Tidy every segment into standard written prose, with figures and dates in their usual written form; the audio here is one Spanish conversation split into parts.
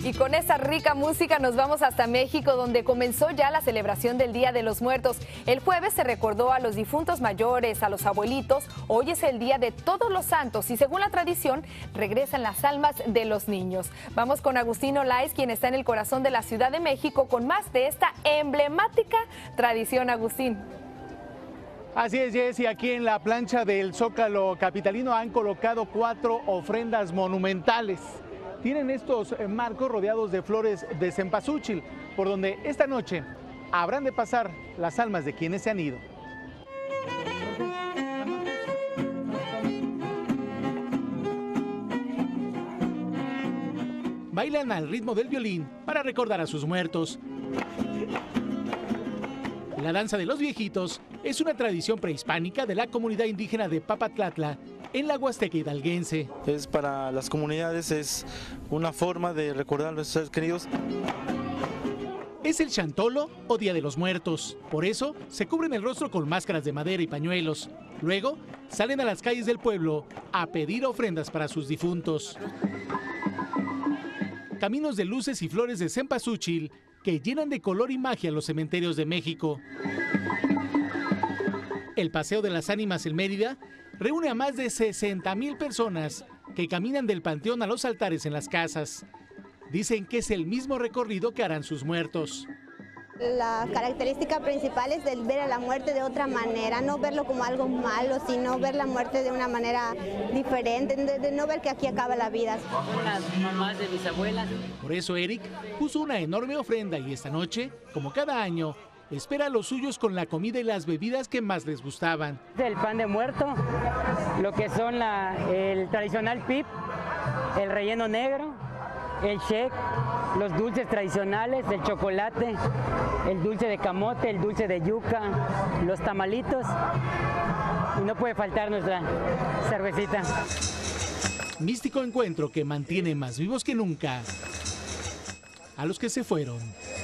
Y con esa rica música nos vamos hasta México, donde comenzó ya la celebración del Día de los Muertos. El jueves se recordó a los difuntos mayores, a los abuelitos. Hoy es el Día de Todos los Santos y según la tradición regresan las almas de los niños. Vamos con Agustín Olaez, quien está en el corazón de la Ciudad de México con más de esta emblemática tradición. Agustín. Así es, Jessy, aquí en la plancha del Zócalo capitalino han colocado 4 ofrendas monumentales. Tienen estos marcos rodeados de flores de cempasúchil, por donde esta noche habrán de pasar las almas de quienes se han ido. Bailan al ritmo del violín para recordar a sus muertos. La danza de los viejitos es una tradición prehispánica de la comunidad indígena de Papatlatla, en la Huasteca hidalguense. Es para las comunidades, es una forma de recordar a nuestros seres queridos. Es el Chantolo o Día de los Muertos. Por eso se cubren el rostro con máscaras de madera y pañuelos. Luego salen a las calles del pueblo a pedir ofrendas para sus difuntos. Caminos de luces y flores de cempasúchil que llenan de color y magia los cementerios de México. El Paseo de las Ánimas en Mérida reúne a más de 60,000 personas que caminan del panteón a los altares en las casas. Dicen que es el mismo recorrido que harán sus muertos. La característica principal es el ver a la muerte de otra manera, no verlo como algo malo, sino ver la muerte de una manera diferente, de no ver que aquí acaba la vida. Las mamás de mis abuelas. Por eso Eric puso una enorme ofrenda y esta noche, como cada año, espera a los suyos con la comida y las bebidas que más les gustaban. El pan de muerto, lo que son el tradicional pip, el relleno negro, el shake, los dulces tradicionales, el chocolate, el dulce de camote, el dulce de yuca, los tamalitos y no puede faltar nuestra cervecita. Místico encuentro que mantiene más vivos que nunca a los que se fueron.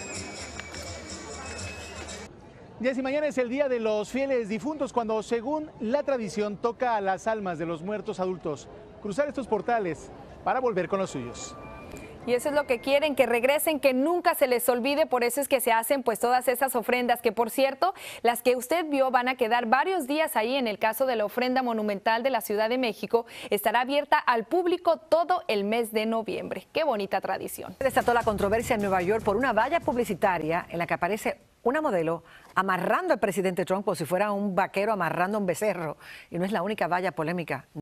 Jessy, mañana es el Día de los Fieles Difuntos, cuando según la tradición toca a las almas de los muertos adultos cruzar estos portales para volver con los suyos. Y eso es lo que quieren, que regresen, que nunca se les olvide. Por eso es que se hacen pues todas esas ofrendas, que por cierto, las que usted vio van a quedar varios días ahí. En el caso de la ofrenda monumental de la Ciudad de México, estará abierta al público todo el mes de noviembre. Qué bonita tradición. Desató la controversia en Nueva York por una valla publicitaria en la que aparece una modelo amarrando al presidente Trump como si fuera un vaquero amarrando a un becerro. Y no es la única valla polémica.